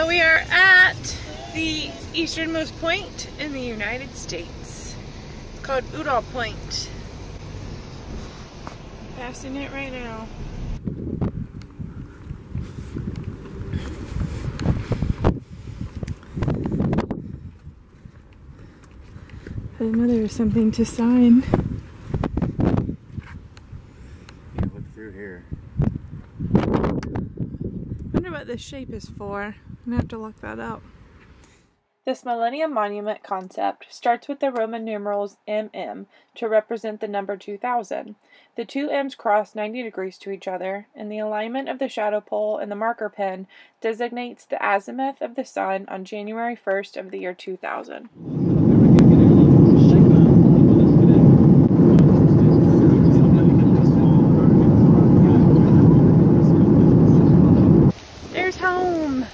So we are at the easternmost point in the United States. It's called Udall Point. Passing it right now. I didn't know there was something to sign. Yeah, look through here. Wonder what this shape is for. I'm gonna have to look that up. This Millennium Monument concept starts with the Roman numerals MM to represent the number 2000. The two M's cross 90 degrees to each other, and the alignment of the shadow pole and the marker pen designates the azimuth of the sun on January 1st of the year 2000. There's home!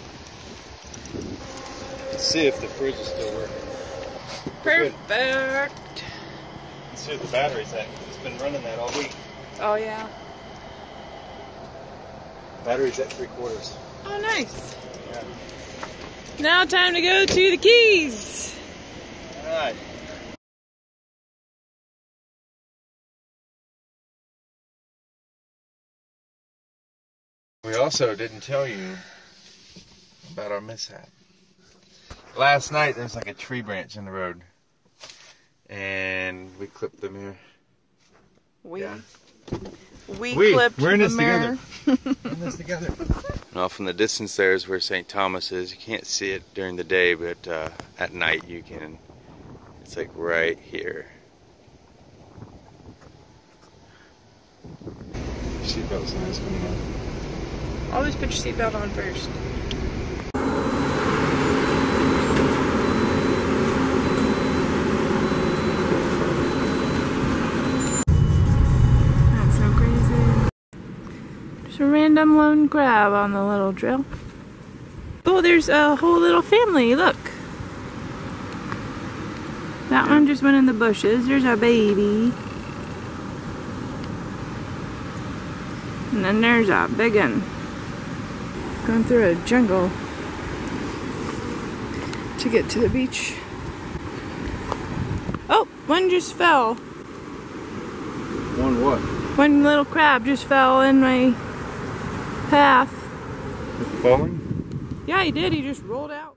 Let's see if the fridge is still working. Perfect! Let's see if the battery's at. It's been running that all week. Oh yeah. Battery's at 3/4. Oh nice. Yeah. Now time to go to the Keys. Alright. We also didn't tell you about our mishap. Last night there's like a tree branch in the road. And we clipped the mirror. We We're clipped in the this mirror. together. We're in this together. Off in the distance there is where St. Thomas is. You can't see it during the day, but at night you can. It's like right here. Seatbelt signs coming out. Always put your seatbelt on first. That's so crazy. Just a random lone crab on the little trail. Oh, there's a whole little family, look. That one just went in the bushes. There's our baby. And then there's a big one. Going through a jungle to get to the beach. Oh, one just fell. One what? One little crab just fell in my path. Falling? Yeah, he did. He just rolled out.